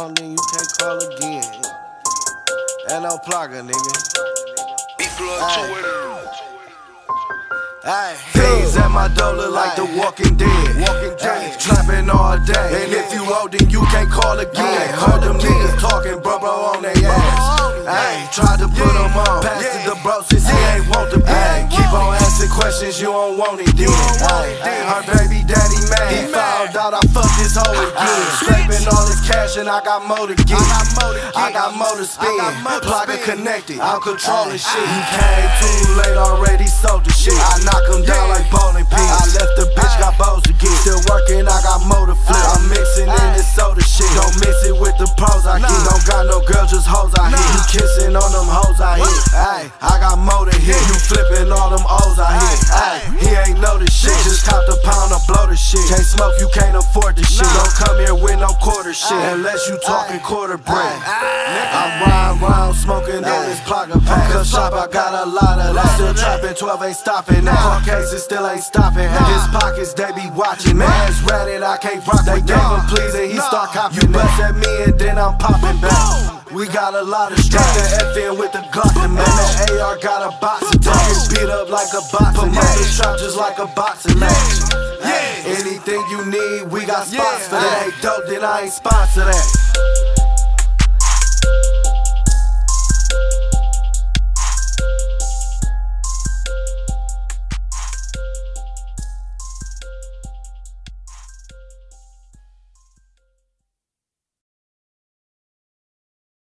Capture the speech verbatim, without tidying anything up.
wrong, then you can't call again. And no plaga, nigga. Ay. Things at my door look like The Walking Dead. Walking Dead. Trapping all day. And if you old, then you can't call again. Heard them niggas talking, bro, bro, on their ass. Ay. Tried to put them on. Passed it to bro since he ain't want the bag. Keep on asking questions, you don't want it, then. Her baby daddy mad. He found out I fucked his hoe again. Scraping all his cash and I got more to get. I got more to spin. Plaga connected. I'm controlling shit. You came too late, already sold the shit. I knock him down like bowling pins. I left the bitch, got bows again. Still working, I got more to flip. I'm mixing in this soda shit. Don't mix it with the pros I get. Don't got no girl, just hoes I hit. You kissing on them hoes I hit. Ay, I got more to hit. You flipping all them O's I hit. Ay, he ain't know this shit. Just cop the pound or blow the shit. Can't smoke, you can't afford this shit. Don't come here with no quarter shit unless you talking quarter bread. I ride round smoking on this Plaga pack. Cause shop, I got a lot of that. Still trapping, twelve ain't stopping that. Court cases still ain't stopping. His pockets, they be watching. Man's ratted, I can't rock. They gave him please and he start copping. You bust at me and then I'm popping back. We got a lot of strength. The F in with the Glock and man. The A R got a boxing tag. It's beat up like a boxing match. The trap just like a boxing match. Anything you need, we got spots for that. Ain't dope, then I ain't sponsor that.